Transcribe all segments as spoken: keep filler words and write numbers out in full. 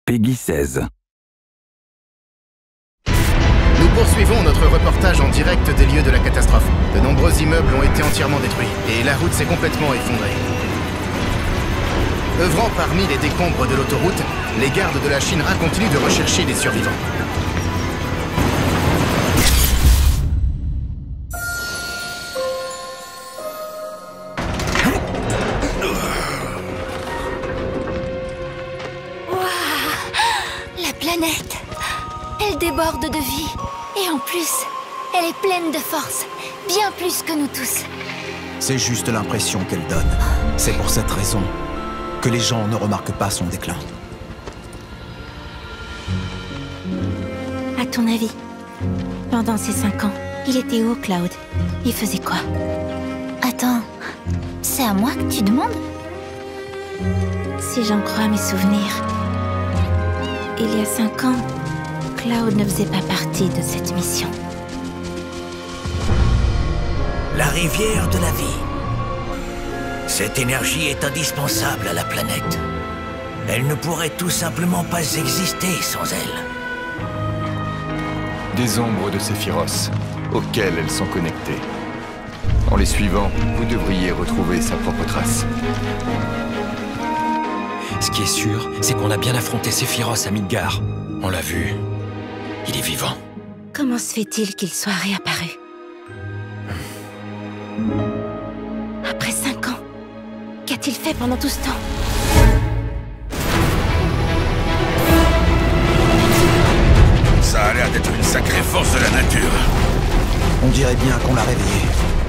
Peggy seize. Nous poursuivons notre reportage en direct des lieux de la catastrophe. De nombreux immeubles ont été entièrement détruits et la route s'est complètement effondrée. Œuvrant parmi les décombres de l'autoroute, les gardes de la Shinra continuent de rechercher les survivants. La planète, elle déborde de vie. Et en plus, elle est pleine de force. Bien plus que nous tous. C'est juste l'impression qu'elle donne. C'est pour cette raison que les gens ne remarquent pas son déclin. À ton avis, pendant ces cinq ans, il était où, Cloud? Il faisait quoi? Attends, c'est à moi que tu demandes? Si j'en crois mes souvenirs, il y a cinq ans, Cloud ne faisait pas partie de cette mission. La rivière de la vie. Cette énergie est indispensable à la planète. Elle ne pourrait tout simplement pas exister sans elle. Des ombres de Sephiroth, auxquelles elles sont connectées. En les suivant, vous devriez retrouver sa propre trace. Ce qui est sûr, c'est qu'on a bien affronté Sephiroth à Midgar. On l'a vu. Il est vivant. Comment se fait-il qu'il soit réapparu? Après cinq ans, qu'a-t-il fait pendant tout ce temps? Ça a l'air d'être une sacrée force de la nature. On dirait bien qu'on l'a réveillé.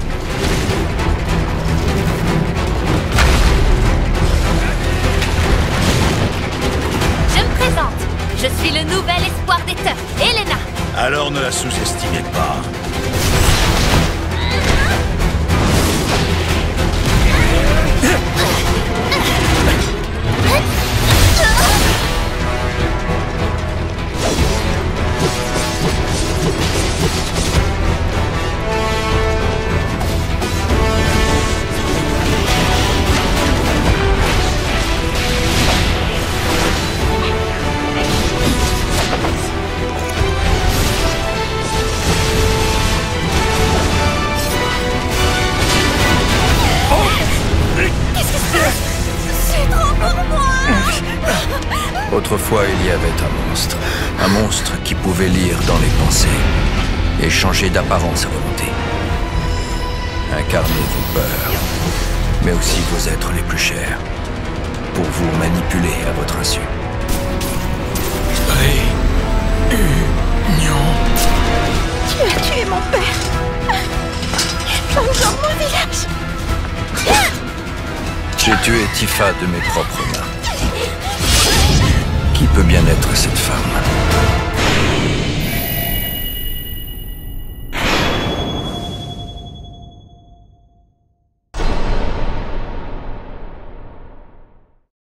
Je me présente. Je suis le nouvel espoir des Teufs, Elena. Alors ne la sous-estimez pas. Autrefois, il y avait un monstre. Un monstre qui pouvait lire dans les pensées et changer d'apparence à volonté. Incarner vos peurs, mais aussi vos êtres les plus chers, pour vous manipuler à votre insu. Tu as tué mon père. Plonge dans mon village. J'ai tué Tifa de mes propres mains. Qui peut bien être cette femme?